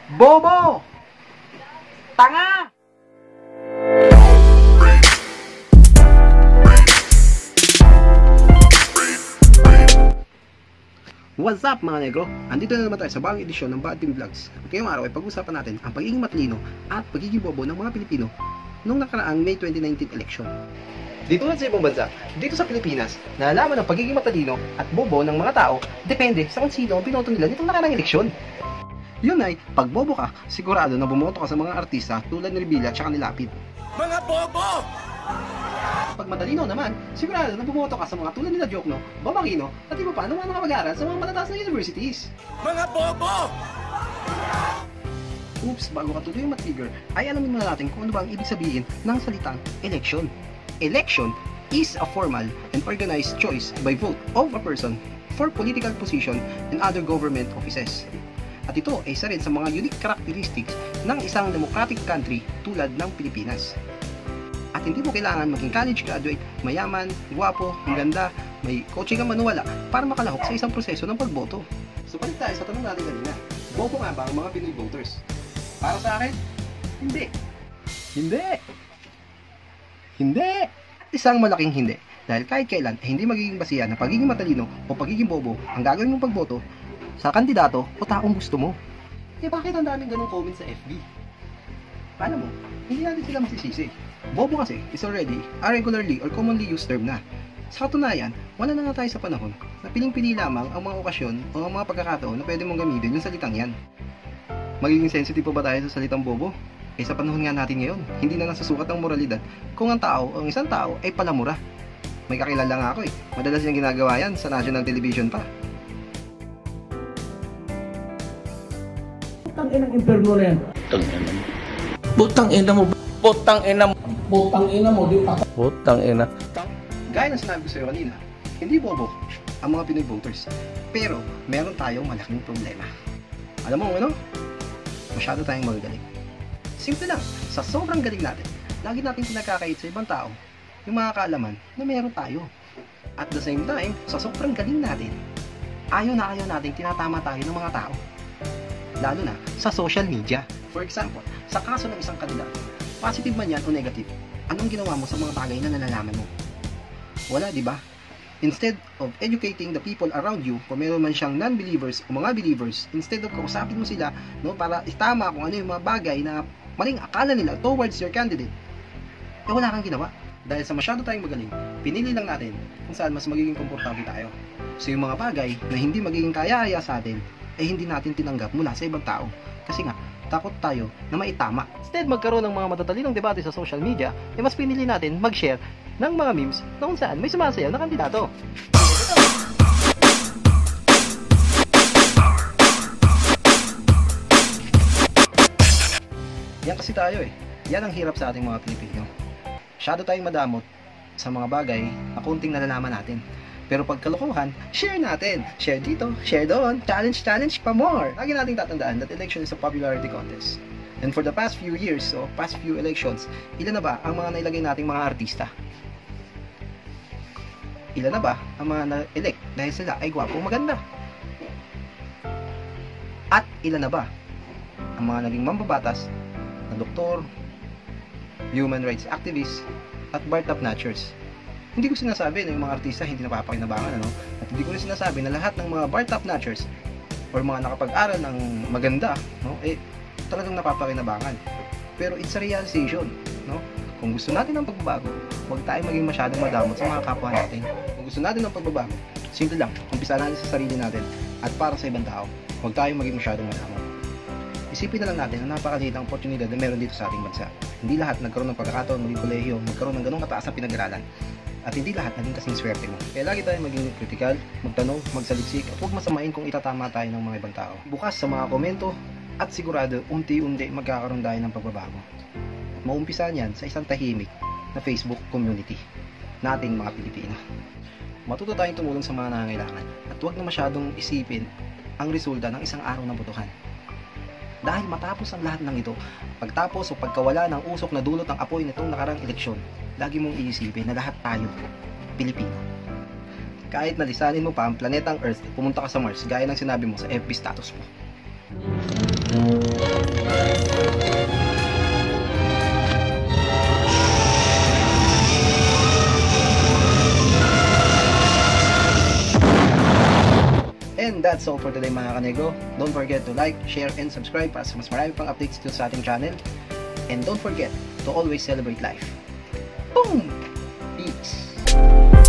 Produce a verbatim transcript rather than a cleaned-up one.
Bobo! Tanga! What's up mga negro? Andito na naman tayo sa bagong edisyon ng Bad Team Vlogs. At ngayong araw ay pag-usapan natin ang pagiging matalino at pagiging bobo ng mga Pilipino nung nakaraang May twenty nineteen election. Dito sa ibang bansa, dito sa Pilipinas, nalalaman ang pagiging matalino at bobo ng mga tao depende sa kung sino ang binoto nila nitong nakaraang eleksyon. Yun ay, pag bobo ka, sigurado na bumoto ka sa mga artista tulad ni Revilla at ni Lapid. Mga bobo! Pag matalino naman, sigurado na bumoto ka sa mga tulad nila Jokno, Bamakino, at iba pa ng mga nakapag-aral sa mga matataas na universities. Mga bobo! Oops, bago ka tuloy mag-trigger, ay alamin muna natin kung ano ba ang ibig sabihin ng salitang election. Election is a formal and organized choice by vote of a person for political position and other government offices. At ito ay isa rin sa mga unique characteristics ng isang democratic country tulad ng Pilipinas. At hindi mo kailangan maging college graduate, mayaman, guwapo, ang ganda, may kotse kang manuwala para makalahok sa isang proseso ng pagboto. So balik tayo sa tanong natin kanina, bobo nga ba ang mga Pinoy voters? Para sa akin, hindi. Hindi. Hindi. Isang malaking hindi. Dahil kahit kailan ay hindi magiging basihan na pagiging matalino o pagiging bobo ang gagawin mong pagboto sa kandidato o taong gusto mo. Eh bakit ang daming ganong comments sa F B? Paano mo? Hindi natin sila masisisi. Bobo kasi is already a regularly or commonly used term na. Sa katunayan, wala na nga tayo sa panahon na piling-pili lamang ang mga okasyon o ang mga pagkakataon na pwede mong gamitin yung salitang yan. Magiging sensitive pa ba tayo sa salitang bobo? Eh sa panahon nga natin ngayon, hindi na nasusukat ng moralidad kung ang tao o ang isang tao ay palamura. May kakilala nga ako eh, madalas yung ginagawa yan sa national television pa. Putang inang imperno na yan. Putang ina mo. Putang ina mo. Putang ina mo. Di pa. Putang ina. Gaya ng sinabi ko sa'yo kanina, hindi bobo ang mga Pinoy voters. Pero meron tayong malaking problema. Alam mo ano? Masyado tayong magagaling. Simple lang, sa sobrang galing natin, lagi natin pinagkakait sa ibang tao yung mga kaalaman na meron tayo. At the same time, sa sobrang galing natin, ayaw na ayaw natin tinatama tayo ng mga tao. Lalo na sa social media. For example, sa kaso ng isang kandidato, positive man yan o negative, anong ginawa mo sa mga bagay na nalalaman mo? Wala, di ba? Instead of educating the people around you, kung meron man siyang non-believers o mga believers, instead of kausapin mo sila, no, para itama kung ano yung mga bagay na maling akala nila towards your candidate, eh wala kang ginawa. Dahil sa masyado tayong magaling, pinili lang natin kung saan mas magiging komportable tayo. So yung mga bagay na hindi magiging kaya-aya sa atin, eh hindi natin tinanggap mula sa ibang tao. Kasi nga, takot tayo na maitama. Instead magkaroon ng mga matatalinong debate sa social media, eh mas pinili natin mag-share ng mga memes na kung saan may sumasayaw na kandidato. Yan kasi tayo eh. Yan ang hirap sa ating mga Pilipino. Masyado tayong madamot sa mga bagay na kunting nalalaman natin. Pero pag kalokohan, share natin. Share dito, share doon, challenge, challenge pa more. Lagi nating tatandaan that election is a popularity contest. And for the past few years, so past few elections, ilan na ba ang mga nailagay nating mga artista? Ilan na ba ang mga na-elect dahil sila ay gwapo maganda? At ilan na ba ang mga naging mambabatas na doktor, human rights activists, at bar top notchers? Hindi ko sinasabi na yung mga artista hindi napapakinabangan, ano? At hindi ko rin sinasabi na lahat ng mga bar top notchers or mga nakapag-aral ng maganda, no, eh talagang napapakinabangan. Pero it's a realization, no? Kung gusto natin ng pagbabago, huwag tayong maging masyadong madamot sa mga kapwa natin. Kung gusto natin ng pagbabago, simple lang, umpisa natin sa sarili natin at para sa ibang tao, huwag tayong maging masyadong madamot. Isipin na lang natin na napakaliit ang oportunidad na meron dito sa ating bansa. Hindi lahat nagkaroon ng pagkakataon, maging kolehiyo, magkaroon ng ganong kataas na pinag-aralan. At hindi lahat naging kasing swerte mo. Kaya lagi tayong maging kritikal, magtanong, magsaliksik, at huwag masamain kung itatama tayo ng mga ibang tao. Bukas sa mga komento, at sigurado unti-unti magkakaroon tayo ng pagbabago. Maumpisa niyan sa isang tahimik na Facebook community nating mga Pilipino. Matuto tayong tumulong sa mga nangangailangan at huwag na masyadong isipin ang resulta ng isang araw na botohan. Dahil matapos ang lahat ng ito, pagtapos o pagkawala ng usok na dulot ng apoy nitong nakarang eleksyon, lagi mong iisipin na lahat tayo, Pilipino. Kahit nalisanin mo pa ang planetang Earth, pumunta ka sa Mars gaya ng sinabi mo sa F B status mo. that's all for today mga kanego. Don't forget to like, share, and subscribe para sa mas marami pang updates dito sa ating channel. And don't forget to always celebrate life. Boom! Peace!